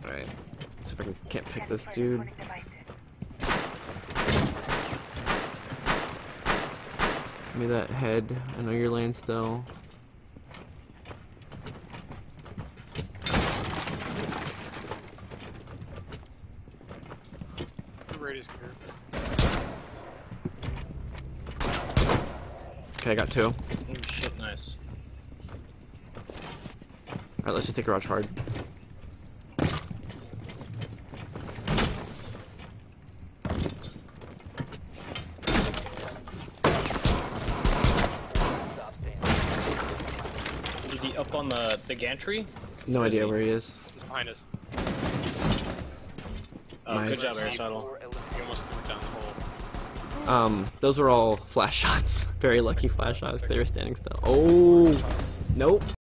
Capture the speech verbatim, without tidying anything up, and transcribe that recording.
Alright. See if I can, can't pick this dude. Give me that head. I know you're laying still. Okay, I got two. Oh shit, nice. Alright, let's just take garage hard. Is he up on the, the gantry? No idea where he is. He's behind us. Oh, Nice. good job, Aristotle. He almost went down the hole. Um, those were all flash shots. Very lucky flash shots because they were standing still. Oh, nope.